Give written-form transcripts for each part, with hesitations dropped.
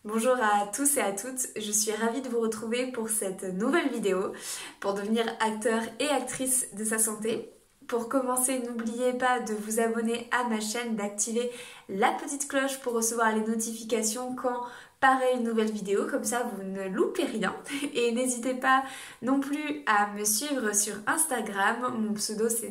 Bonjour à tous et à toutes, je suis ravie de vous retrouver pour cette nouvelle vidéo pour devenir acteur et actrice de sa santé. Pour commencer, n'oubliez pas de vous abonner à ma chaîne, d'activer la petite cloche pour recevoir les notifications quand paraît une nouvelle vidéo, comme ça vous ne loupez rien. Et n'hésitez pas non plus à me suivre sur Instagram, mon pseudo c'est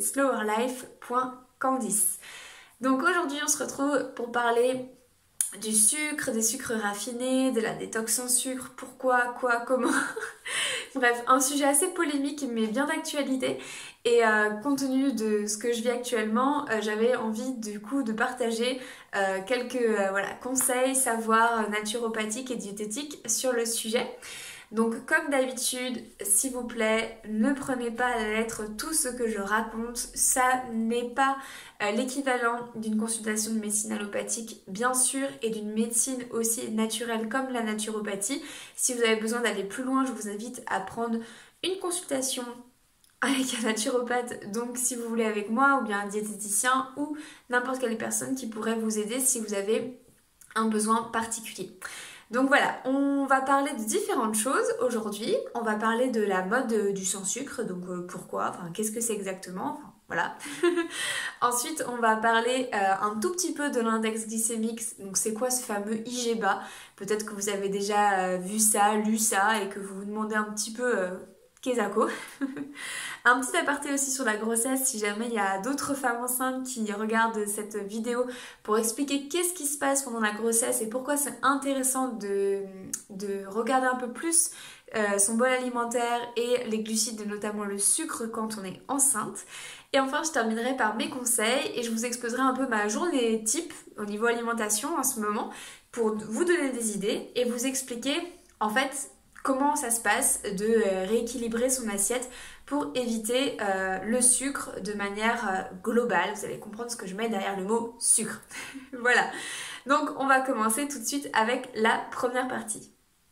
slowerlife.candice. Donc aujourd'hui on se retrouve pour parler du sucre, des sucres raffinés, de la détox sans sucre, pourquoi, quoi, comment. Bref, un sujet assez polémique mais bien d'actualité. Et compte tenu de ce que je vis actuellement, j'avais envie du coup de partager quelques conseils, savoirs naturopathiques et diététiques sur le sujet. Donc comme d'habitude, s'il vous plaît, ne prenez pas à la lettre tout ce que je raconte. Ça n'est pas l'équivalent d'une consultation de médecine allopathique, bien sûr, et d'une médecine aussi naturelle comme la naturopathie. Si vous avez besoin d'aller plus loin, je vous invite à prendre une consultation avec un naturopathe, donc si vous voulez avec moi, ou bien un diététicien, ou n'importe quelle personne qui pourrait vous aider si vous avez un besoin particulier. Donc voilà, on va parler de différentes choses aujourd'hui. On va parler de la mode du sans sucre, donc pourquoi, enfin qu'est-ce que c'est exactement, enfin, voilà. Ensuite, on va parler un tout petit peu de l'index glycémique, donc c'est quoi ce fameux IGBA. Peut-être que vous avez déjà vu ça, lu ça et que vous vous demandez un petit peu qu'est-ce que c'est. Un petit aparté aussi sur la grossesse, si jamais il y a d'autres femmes enceintes qui regardent cette vidéo pour expliquer qu'est-ce qui se passe pendant la grossesse et pourquoi c'est intéressant de regarder un peu plus son bol alimentaire et les glucides, notamment le sucre quand on est enceinte. Et enfin, je terminerai par mes conseils et je vous exposerai un peu ma journée type au niveau alimentation en ce moment pour vous donner des idées et vous expliquer en fait comment ça se passe de rééquilibrer son assiette pour éviter le sucre de manière globale. Vous allez comprendre ce que je mets derrière le mot sucre. Voilà, donc on va commencer tout de suite avec la première partie.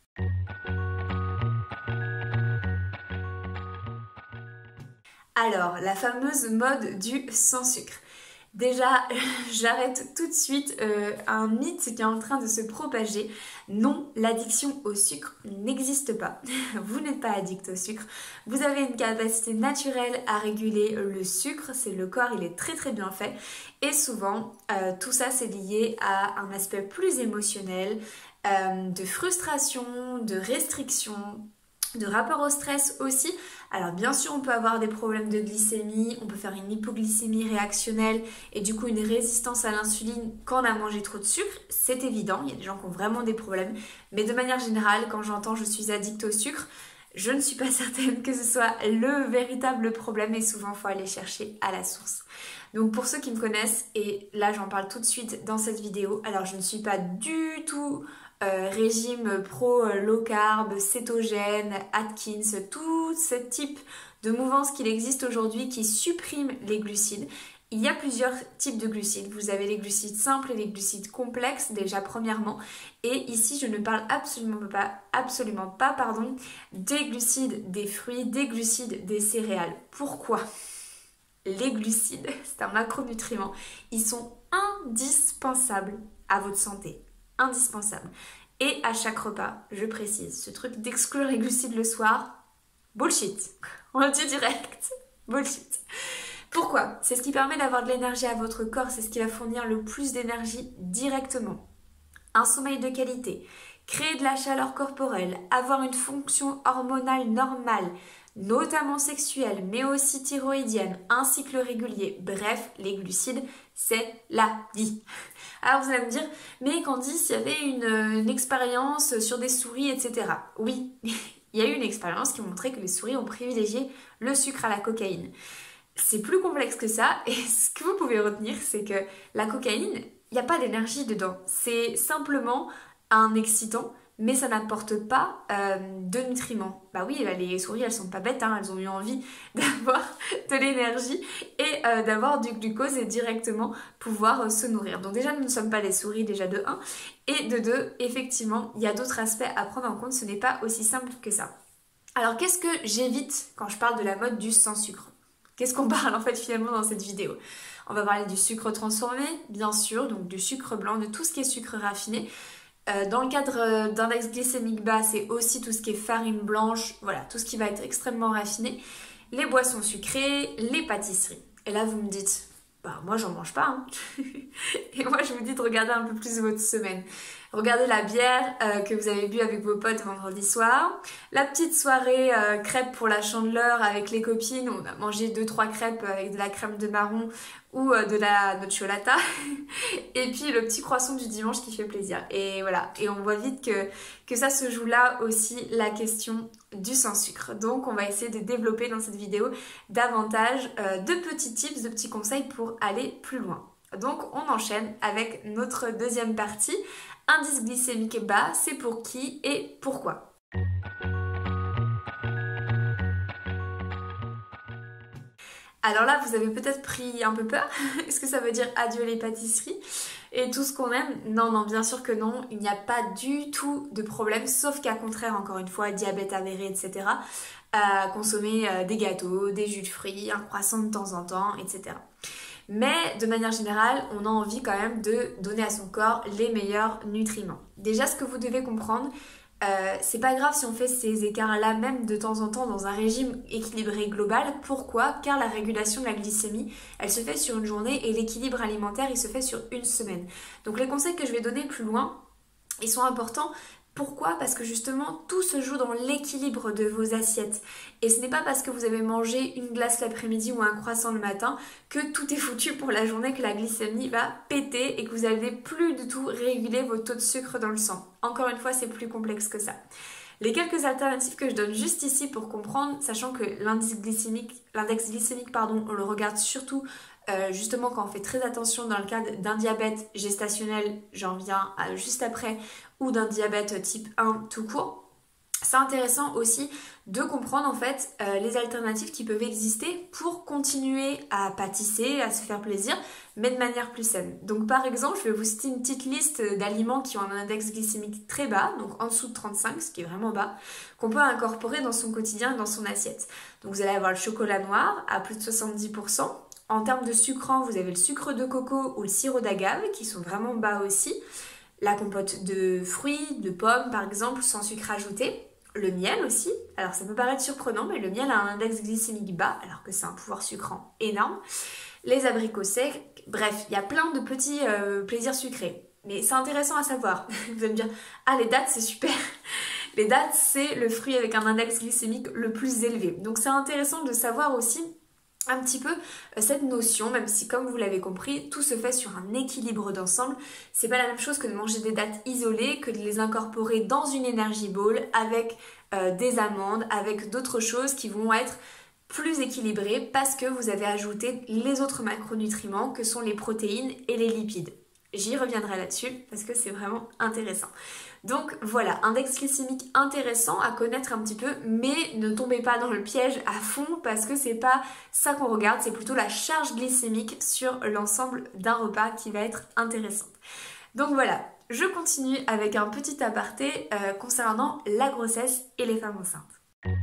Alors, la fameuse mode du sans sucre. Déjà, j'arrête tout de suite un mythe qui est en train de se propager. Non, l'addiction au sucre n'existe pas. Vous n'êtes pas addict au sucre. Vous avez une capacité naturelle à réguler le sucre. C'est le corps, il est très très bien fait. Et souvent, tout ça c'est lié à un aspect plus émotionnel, de frustration, de restriction, de rapport au stress aussi. Alors bien sûr on peut avoir des problèmes de glycémie, on peut faire une hypoglycémie réactionnelle et du coup une résistance à l'insuline quand on a mangé trop de sucre, c'est évident, il y a des gens qui ont vraiment des problèmes, mais de manière générale quand j'entends je suis addict au sucre, je ne suis pas certaine que ce soit le véritable problème et souvent il faut aller chercher à la source. Donc pour ceux qui me connaissent, et là j'en parle tout de suite dans cette vidéo, alors je ne suis pas du tout régime pro low carb, cétogène, Atkins, tout ce type de mouvance qu'il existe aujourd'hui qui supprime les glucides. Il y a plusieurs types de glucides. Vous avez les glucides simples et les glucides complexes déjà premièrement. Et ici je ne parle absolument pas des glucides des fruits, des glucides des céréales. Pourquoi ? Les glucides, c'est un macronutriment. Ils sont indispensables à votre santé. Indispensable. Et à chaque repas, je précise, ce truc d'exclure les glucides le soir, bullshit. On le dit direct, bullshit. Pourquoi ? C'est ce qui permet d'avoir de l'énergie à votre corps, c'est ce qui va fournir le plus d'énergie directement. Un sommeil de qualité, créer de la chaleur corporelle, avoir une fonction hormonale normale, notamment sexuelle, mais aussi thyroïdienne, un cycle régulier, bref, les glucides, c'est la vie. Alors vous allez me dire, mais Candice, il y avait une expérience sur des souris, etc. Oui, il y a eu une expérience qui montrait que les souris ont privilégié le sucre à la cocaïne. C'est plus complexe que ça, et ce que vous pouvez retenir, c'est que la cocaïne, il n'y a pas d'énergie dedans. C'est simplement un excitant, mais ça n'apporte pas de nutriments. Bah oui, les souris, elles sont pas bêtes, hein, elles ont eu envie d'avoir de l'énergie et d'avoir du glucose et directement pouvoir se nourrir. Donc déjà, nous ne sommes pas des souris, déjà de 1. Et de 2, effectivement, il y a d'autres aspects à prendre en compte, ce n'est pas aussi simple que ça. Alors qu'est-ce que j'évite quand je parle de la mode du sans sucre ? Qu'est-ce qu'on parle en fait finalement dans cette vidéo ? On va parler du sucre transformé, bien sûr, donc du sucre blanc, de tout ce qui est sucre raffiné. Dans le cadre d'index glycémique bas, c'est aussi tout ce qui est farine blanche, voilà, tout ce qui va être extrêmement raffiné, les boissons sucrées, les pâtisseries. Et là, vous me dites, bah moi j'en mange pas, hein. Et moi je vous dis de regarder un peu plus votre semaine. Regardez la bière que vous avez bu avec vos potes vendredi soir, la petite soirée crêpes pour la Chandeleur avec les copines, on a mangé 2-3 crêpes avec de la crème de marron ou de la nocciolata, et puis le petit croissant du dimanche qui fait plaisir. Et voilà, et on voit vite que ça se joue là aussi la question du sans sucre. Donc on va essayer de développer dans cette vidéo davantage de petits tips, de petits conseils pour aller plus loin. Donc on enchaîne avec notre deuxième partie, indice glycémique bas, c'est pour qui et pourquoi. Alors là, vous avez peut-être pris un peu peur. Est-ce que ça veut dire adieu les pâtisseries et tout ce qu'on aime? Non, non, bien sûr que non. Il n'y a pas du tout de problème, sauf qu'à contraire, encore une fois, diabète avéré, etc., à consommer des gâteaux, des jus de fruits, un croissant de temps en temps, etc. Mais de manière générale, on a envie quand même de donner à son corps les meilleurs nutriments. Déjà, ce que vous devez comprendre, c'est pas grave si on fait ces écarts-là même de temps en temps dans un régime équilibré global. Pourquoi? Car la régulation de la glycémie, elle se fait sur une journée et l'équilibre alimentaire, il se fait sur une semaine. Donc les conseils que je vais donner plus loin, ils sont importants. Pourquoi? Parce que justement, tout se joue dans l'équilibre de vos assiettes. Et ce n'est pas parce que vous avez mangé une glace l'après-midi ou un croissant le matin que tout est foutu pour la journée, que la glycémie va péter et que vous n'allez plus du tout réguler vos taux de sucre dans le sang. Encore une fois, c'est plus complexe que ça. Les quelques alternatives que je donne juste ici pour comprendre, sachant que l'index glycémique, on le regarde surtout justement quand on fait très attention dans le cadre d'un diabète gestationnel, j'en viens juste après, ou d'un diabète type 1 tout court. C'est intéressant aussi de comprendre en fait les alternatives qui peuvent exister pour continuer à pâtisser, à se faire plaisir, mais de manière plus saine. Donc par exemple, je vais vous citer une petite liste d'aliments qui ont un index glycémique très bas, donc en dessous de 35, ce qui est vraiment bas, qu'on peut incorporer dans son quotidien et dans son assiette. Donc vous allez avoir le chocolat noir à plus de 70%. En termes de sucrant, vous avez le sucre de coco ou le sirop d'agave qui sont vraiment bas aussi. La compote de fruits, de pommes par exemple, sans sucre ajouté. Le miel aussi, alors ça peut paraître surprenant, mais le miel a un index glycémique bas, alors que c'est un pouvoir sucrant énorme. Les abricots secs, bref, il y a plein de petits plaisirs sucrés. Mais c'est intéressant à savoir. Vous allez me dire, ah les dattes c'est super. Les dattes c'est le fruit avec un index glycémique le plus élevé. Donc c'est intéressant de savoir aussi un petit peu cette notion, même si comme vous l'avez compris, tout se fait sur un équilibre d'ensemble. C'est pas la même chose que de manger des dattes isolées, que de les incorporer dans une energy bowl avec des amandes, avec d'autres choses qui vont être plus équilibrées parce que vous avez ajouté les autres macronutriments que sont les protéines et les lipides. J'y reviendrai là-dessus parce que c'est vraiment intéressant. Donc voilà, index glycémique intéressant à connaître un petit peu, mais ne tombez pas dans le piège à fond parce que c'est pas ça qu'on regarde, c'est plutôt la charge glycémique sur l'ensemble d'un repas qui va être intéressante. Donc voilà, je continue avec un petit aparté concernant la grossesse et les femmes enceintes.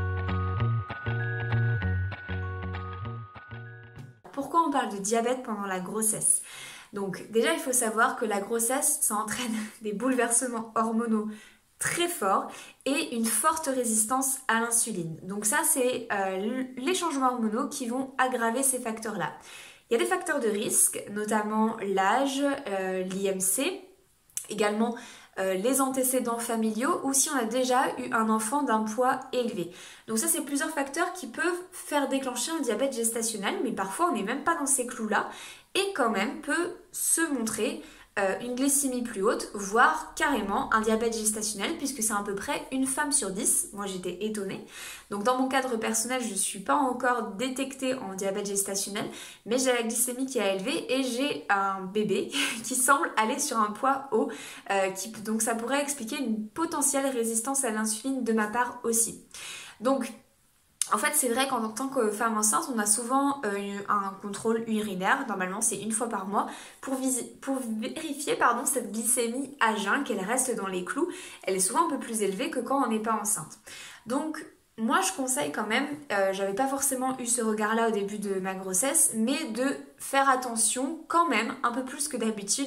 Pourquoi on parle de diabète pendant la grossesse ? Donc déjà, il faut savoir que la grossesse, ça entraîne des bouleversements hormonaux très forts et une forte résistance à l'insuline. Donc ça, c'est les changements hormonaux qui vont aggraver ces facteurs-là. Il y a des facteurs de risque, notamment l'âge, l'IMC, également les antécédents familiaux ou si on a déjà eu un enfant d'un poids élevé. Donc ça, c'est plusieurs facteurs qui peuvent faire déclencher un diabète gestationnel, mais parfois on n'est même pas dans ces clous-là et quand même peut se montrer une glycémie plus haute, voire carrément un diabète gestationnel, puisque c'est à peu près une femme sur 10. Moi, j'étais étonnée. Donc, dans mon cadre personnel, je ne suis pas encore détectée en diabète gestationnel, mais j'ai la glycémie qui est élevée et j'ai un bébé qui semble aller sur un poids haut. Donc, ça pourrait expliquer une potentielle résistance à l'insuline de ma part aussi. Donc, en fait, c'est vrai qu'en tant que femme enceinte, on a souvent un contrôle urinaire, normalement c'est une fois par mois, pour vérifier cette glycémie à jeun, qu'elle reste dans les clous. Elle est souvent un peu plus élevée que quand on n'est pas enceinte. Donc, moi je conseille quand même, j'avais pas forcément eu ce regard-là au début de ma grossesse, mais de faire attention quand même, un peu plus que d'habitude,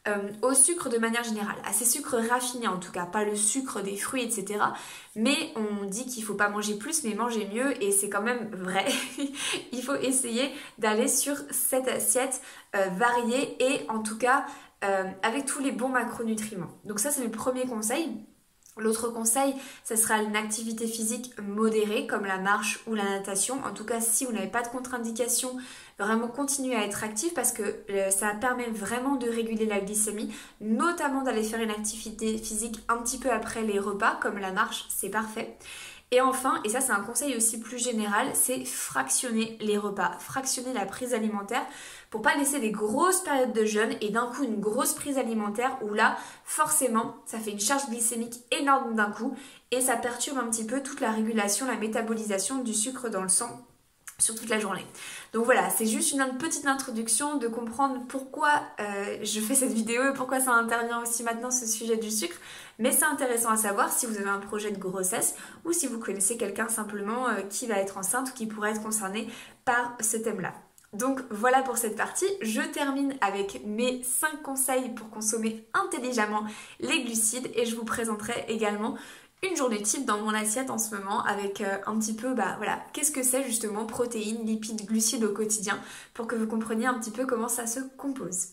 au sucre de manière générale, à ces sucres raffinés en tout cas, pas le sucre des fruits, etc. Mais on dit qu'il ne faut pas manger plus, mais manger mieux, et c'est quand même vrai. Il faut essayer d'aller sur cette assiette variée et en tout cas avec tous les bons macronutriments. Donc ça, c'est le premier conseil. L'autre conseil, ça sera une activité physique modérée comme la marche ou la natation. En tout cas, si vous n'avez pas de contre-indication, vraiment continuez à être actif parce que ça permet vraiment de réguler la glycémie, notamment d'aller faire une activité physique un petit peu après les repas, comme la marche, c'est parfait. Et enfin, et ça c'est un conseil aussi plus général, c'est fractionner les repas, fractionner la prise alimentaire pour pas laisser des grosses périodes de jeûne et d'un coup une grosse prise alimentaire où là, forcément, ça fait une charge glycémique énorme d'un coup et ça perturbe un petit peu toute la régulation, la métabolisation du sucre dans le sang sur toute la journée. Donc voilà, c'est juste une petite introduction de comprendre pourquoi je fais cette vidéo et pourquoi ça intervient aussi maintenant ce sujet du sucre. Mais c'est intéressant à savoir si vous avez un projet de grossesse ou si vous connaissez quelqu'un simplement qui va être enceinte ou qui pourrait être concerné par ce thème-là. Donc voilà pour cette partie, je termine avec mes 5 conseils pour consommer intelligemment les glucides et je vous présenterai également une journée type dans mon assiette en ce moment avec un petit peu, voilà, qu'est-ce que c'est justement protéines, lipides, glucides au quotidien pour que vous compreniez un petit peu comment ça se compose.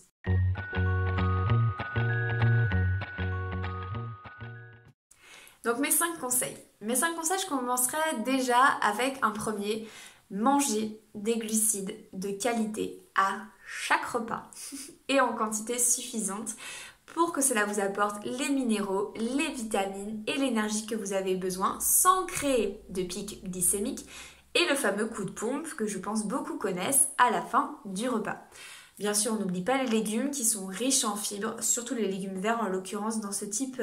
Donc mes 5 conseils. Mes 5 conseils, je commencerai déjà avec un premier. Manger des glucides de qualité à chaque repas et en quantité suffisante pour que cela vous apporte les minéraux, les vitamines et l'énergie que vous avez besoin sans créer de pic glycémique et le fameux coup de pompe que je pense beaucoup connaissent à la fin du repas. Bien sûr, on n'oublie pas les légumes qui sont riches en fibres, surtout les légumes verts en l'occurrence dans ce type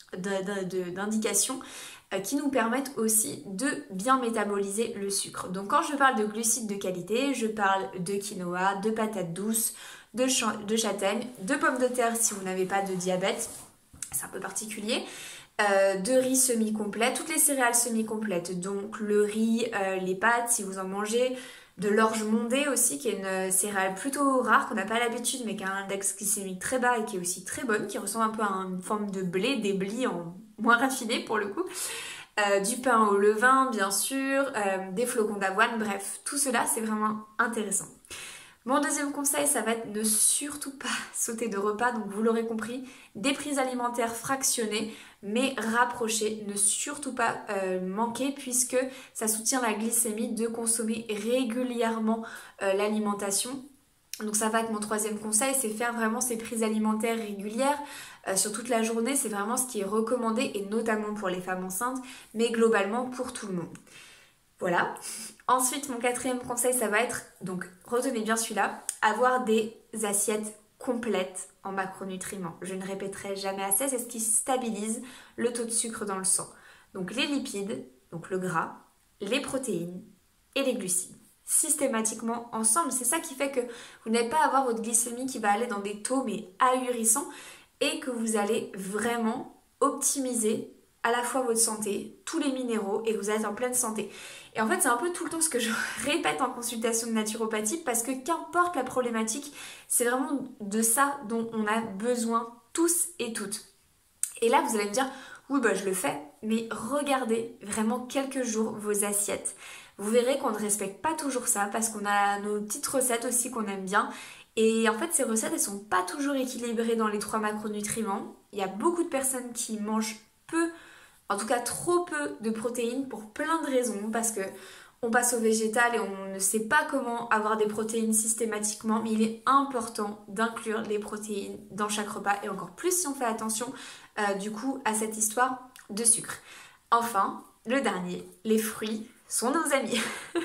d'indication qui nous permettent aussi de bien métaboliser le sucre. Donc quand je parle de glucides de qualité, je parle de quinoa, de patates douces, de châtaigne, de pommes de terre si vous n'avez pas de diabète, c'est un peu particulier, de riz semi-complet, toutes les céréales semi-complètes, donc le riz, les pâtes si vous en mangez, de l'orge mondée aussi qui est une céréale plutôt rare qu'on n'a pas l'habitude mais qui a un index glycémique très bas et qui est aussi très bonne, qui ressemble un peu à une forme de blé, des blis en moins raffiné pour le coup, du pain au levain bien sûr, des flocons d'avoine, bref, tout cela c'est vraiment intéressant. Mon deuxième conseil, ça va être ne surtout pas sauter de repas, donc vous l'aurez compris, des prises alimentaires fractionnées, mais rapprochées, ne surtout pas manquer puisque ça soutient la glycémie de consommer régulièrement l'alimentation. Donc ça va être mon troisième conseil, c'est faire vraiment ces prises alimentaires régulières sur toute la journée, c'est vraiment ce qui est recommandé et notamment pour les femmes enceintes, mais globalement pour tout le monde. Voilà. Ensuite, mon quatrième conseil, ça va être, donc retenez bien celui-là, avoir des assiettes complètes en macronutriments. Je ne répéterai jamais assez, c'est ce qui stabilise le taux de sucre dans le sang. Donc les lipides, donc le gras, les protéines et les glucides. Systématiquement ensemble, c'est ça qui fait que vous n'allez pas avoir votre glycémie qui va aller dans des taux mais ahurissants et que vous allez vraiment optimiser à la fois votre santé, tous les minéraux et vous êtes en pleine santé. Et en fait, c'est un peu tout le temps ce que je répète en consultation de naturopathie parce que qu'importe la problématique, c'est vraiment de ça dont on a besoin tous et toutes. Et là, vous allez me dire, oui, je le fais, mais regardez vraiment quelques jours vos assiettes. Vous verrez qu'on ne respecte pas toujours ça parce qu'on a nos petites recettes aussi qu'on aime bien. Et en fait, ces recettes, elles sont pas toujours équilibrées dans les 3 macronutriments. Il y a beaucoup de personnes qui mangent peu, en tout cas trop peu de protéines pour plein de raisons, parce que on passe au végétal et on ne sait pas comment avoir des protéines systématiquement, mais il est important d'inclure les protéines dans chaque repas et encore plus si on fait attention du coup à cette histoire de sucre. Enfin, le dernier, les fruits sont nos amis.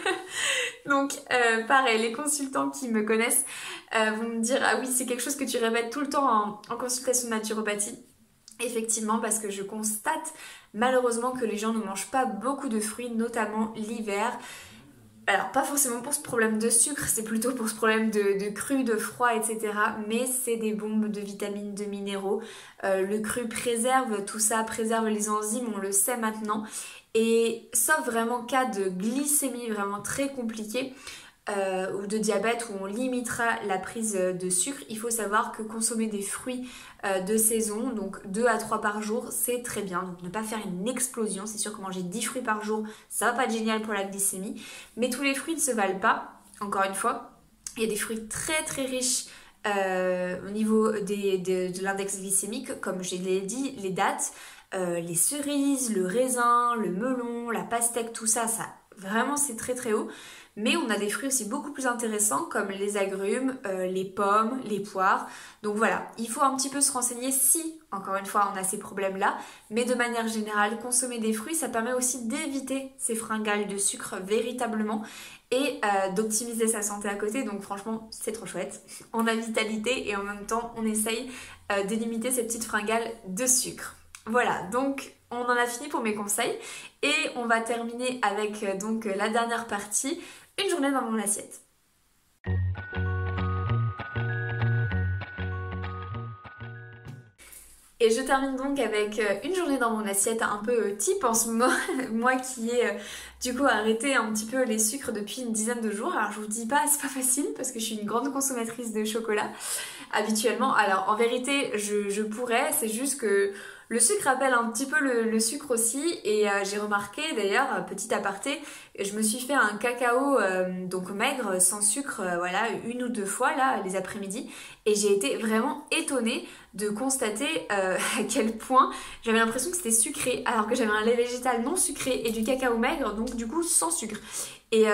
Donc pareil, les consultants qui me connaissent vont me dire ah oui, c'est quelque chose que tu répètes tout le temps en consultation de naturopathie. Effectivement, parce que je constate malheureusement que les gens ne mangent pas beaucoup de fruits, notamment l'hiver. Alors pas forcément pour ce problème de sucre, c'est plutôt pour ce problème de cru, de froid, etc. Mais c'est des bombes de vitamines, de minéraux. Le cru préserve tout ça, préserve les enzymes, on le sait maintenant. Et sauf vraiment cas de glycémie vraiment très compliqué, ou de diabète où on limitera la prise de sucre, il faut savoir que consommer des fruits de saison, donc 2 à 3 par jour, c'est très bien. Donc ne pas faire une explosion, c'est sûr que manger 10 fruits par jour, ça va pas être génial pour la glycémie, mais tous les fruits ne se valent pas, encore une fois. Il y a des fruits très très riches au niveau de l'index glycémique, comme je l'ai dit, les dattes, les cerises, le raisin, le melon, la pastèque, tout ça, vraiment c'est très très haut. Mais on a des fruits aussi beaucoup plus intéressants comme les agrumes, les pommes, les poires. Donc voilà, il faut un petit peu se renseigner si, encore une fois, on a ces problèmes-là. Mais de manière générale, consommer des fruits, ça permet aussi d'éviter ces fringales de sucre véritablement et d'optimiser sa santé à côté. Donc franchement, c'est trop chouette. On a vitalité et en même temps, on essaye de limiter ces petites fringales de sucre. Voilà, donc on en a fini pour mes conseils et on va terminer avec donc la dernière partie, une journée dans mon assiette. Et je termine donc avec une journée dans mon assiette un peu type en ce moment, moi qui ai du coup arrêté un petit peu les sucres depuis une dizaine de jours. Alors je vous dis pas, c'est pas facile parce que je suis une grande consommatrice de chocolat habituellement. Alors en vérité je pourrais, c'est juste que le sucre rappelle un petit peu le sucre aussi et j'ai remarqué d'ailleurs, petit aparté, je me suis fait un cacao donc maigre sans sucre voilà 1 ou 2 fois là les après-midi et j'ai été vraiment étonnée de constater à quel point j'avais l'impression que c'était sucré alors que j'avais un lait végétal non sucré et du cacao maigre donc du coup sans sucre. Et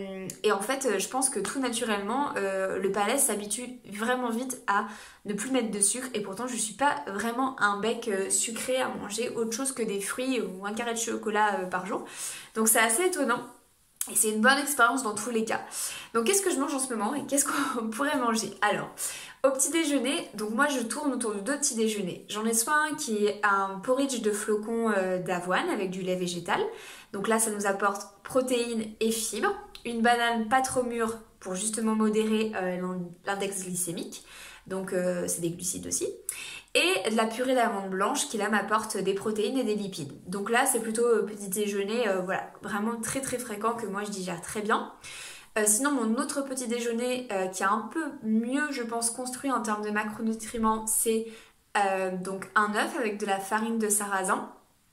en fait, je pense que tout naturellement, le palais s'habitue vraiment vite à ne plus mettre de sucre. Et pourtant, je suis pas vraiment un bec sucré à manger autre chose que des fruits ou un carré de chocolat par jour. Donc c'est assez étonnant. Et c'est une bonne expérience dans tous les cas. Donc qu'est-ce que je mange en ce moment et qu'est-ce qu'on pourrait manger? Alors, au petit déjeuner, donc moi je tourne autour de 2 petits déjeuners. J'en ai soit un qui est un porridge de flocons d'avoine avec du lait végétal. Donc là ça nous apporte protéines et fibres. Une banane pas trop mûre pour justement modérer l'index glycémique. Donc c'est des glucides aussi. Et de la purée d'amandes blanches qui là m'apporte des protéines et des lipides. Donc là c'est plutôt petit déjeuner voilà, vraiment très très fréquent que moi je digère très bien. Sinon mon autre petit déjeuner qui est un peu mieux je pense construit en termes de macronutriments, c'est donc un œuf avec de la farine de sarrasin,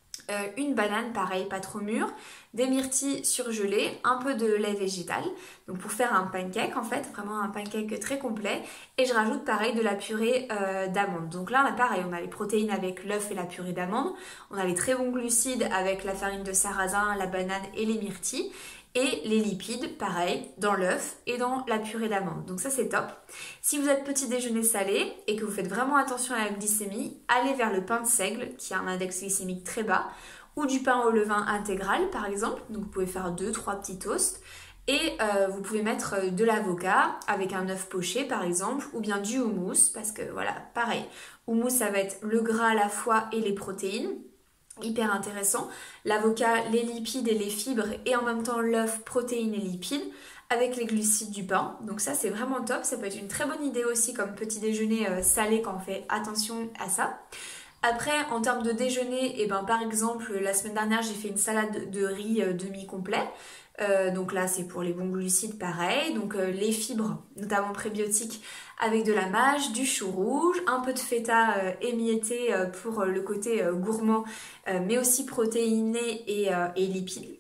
une banane pareil pas trop mûre, des myrtilles surgelées, un peu de lait végétal, donc pour faire un pancake en fait, vraiment un pancake très complet, et je rajoute pareil de la purée d'amandes. Donc là on a pareil, on a les protéines avec l'œuf et la purée d'amandes, on a les très bons glucides avec la farine de sarrasin, la banane et les myrtilles, et les lipides, pareil, dans l'œuf et dans la purée d'amande. Donc ça c'est top. Si vous êtes petit déjeuner salé et que vous faites vraiment attention à la glycémie, allez vers le pain de seigle qui a un index glycémique très bas ou du pain au levain intégral par exemple. Donc vous pouvez faire 2-3 petits toasts et vous pouvez mettre de l'avocat avec un œuf poché par exemple ou bien du houmous parce que voilà, pareil, houmous ça va être le gras, la foi et les protéines. Hyper intéressant, l'avocat, les lipides et les fibres et en même temps l'œuf, protéines et lipides avec les glucides du pain, donc ça c'est vraiment top, ça peut être une très bonne idée aussi comme petit déjeuner salé quand on fait attention à ça. Après en termes de déjeuner, et ben, par exemple la semaine dernière j'ai fait une salade de riz demi-complet. Donc là c'est pour les bons glucides pareil, donc les fibres notamment prébiotiques avec de la mâche, du chou rouge, un peu de feta émietté pour le côté gourmand mais aussi protéiné et lipide,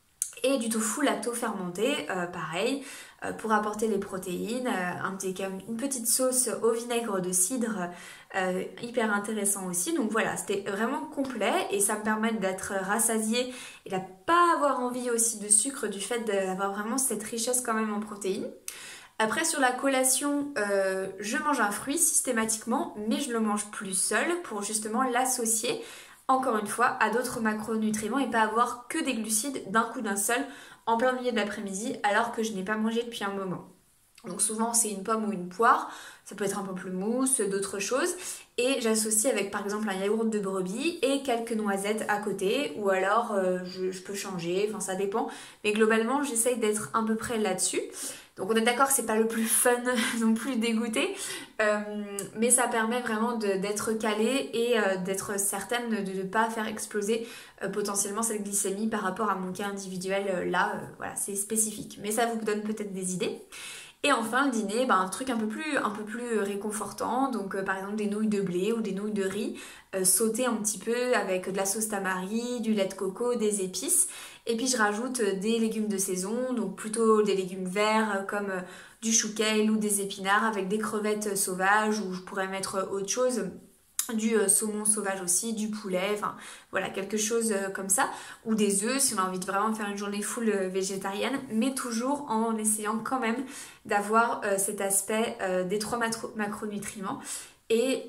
et du tofu lacto-fermenté pareil pour apporter les protéines, une petite sauce au vinaigre de cidre hyper intéressant aussi. Donc voilà, c'était vraiment complet et ça me permet d'être rassasiée et de pas avoir envie aussi de sucre du fait d'avoir vraiment cette richesse quand même en protéines. Après sur la collation, je mange un fruit systématiquement mais je le mange plus seul pour justement l'associer encore une fois à d'autres macronutriments et pas avoir que des glucides d'un coup d'un seul en plein milieu de l'après-midi alors que je n'ai pas mangé depuis un moment. Donc souvent c'est une pomme ou une poire, ça peut être un pamplemousse, d'autres choses. Et j'associe avec par exemple un yaourt de brebis et quelques noisettes à côté. Ou alors je peux changer, enfin ça dépend. Mais globalement j'essaye d'être à peu près là-dessus. Donc on est d'accord, c'est pas le plus fun non plus dégoûté, mais ça permet vraiment d'être calé et d'être certaine de ne pas faire exploser potentiellement cette glycémie par rapport à mon cas individuel. Là, voilà, c'est spécifique. Mais ça vous donne peut-être des idées. Et enfin le dîner, un truc un peu plus réconfortant, donc par exemple des nouilles de blé ou des nouilles de riz sautées un petit peu avec de la sauce tamari, du lait de coco, des épices. Et puis je rajoute des légumes de saison, donc plutôt des légumes verts comme du chou kale ou des épinards avec des crevettes sauvages, ou je pourrais mettre autre chose, du saumon sauvage aussi, du poulet, enfin voilà, quelque chose comme ça, ou des œufs si on a envie de vraiment faire une journée full végétarienne, mais toujours en essayant quand même d'avoir cet aspect des 3 macronutriments et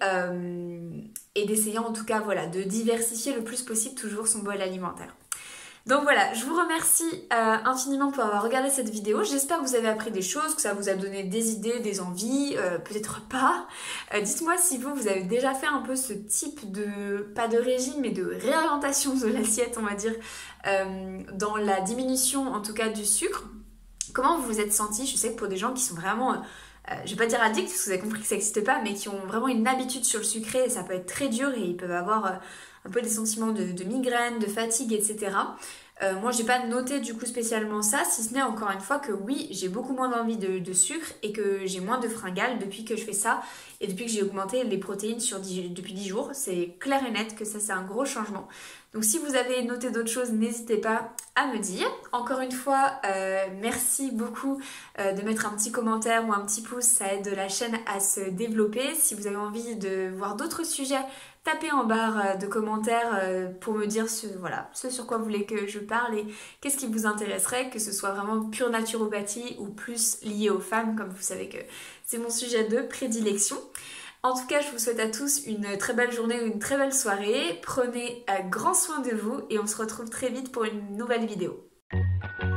d'essayer en tout cas voilà, de diversifier le plus possible toujours son bol alimentaire. Donc voilà, je vous remercie infiniment pour avoir regardé cette vidéo. J'espère que vous avez appris des choses, que ça vous a donné des idées, des envies, peut-être pas. Dites-moi si vous avez déjà fait un peu ce type de, pas de régime, mais de réorientation de l'assiette, on va dire, dans la diminution en tout cas du sucre. Comment vous vous êtes senti? Je sais que pour des gens qui sont vraiment... je vais pas dire addicts, parce que vous avez compris que ça n'existe pas, mais qui ont vraiment une habitude sur le sucré, ça peut être très dur et ils peuvent avoir un peu des sentiments de migraine, de fatigue, etc. Moi, j'ai pas noté du coup spécialement ça, si ce n'est encore une fois que oui, j'ai beaucoup moins d'envie de sucre et que j'ai moins de fringales depuis que je fais ça et depuis que j'ai augmenté les protéines depuis 10 jours. C'est clair et net que ça, c'est un gros changement. Donc si vous avez noté d'autres choses, n'hésitez pas à me dire. Encore une fois, merci beaucoup de mettre un petit commentaire ou un petit pouce, ça aide la chaîne à se développer. Si vous avez envie de voir d'autres sujets, tapez en barre de commentaires pour me dire ce sur quoi vous voulez que je parle et qu'est-ce qui vous intéresserait, que ce soit vraiment pure naturopathie ou plus lié aux femmes, comme vous savez que c'est mon sujet de prédilection. En tout cas, je vous souhaite à tous une très belle journée ou une très belle soirée. Prenez grand soin de vous et on se retrouve très vite pour une nouvelle vidéo.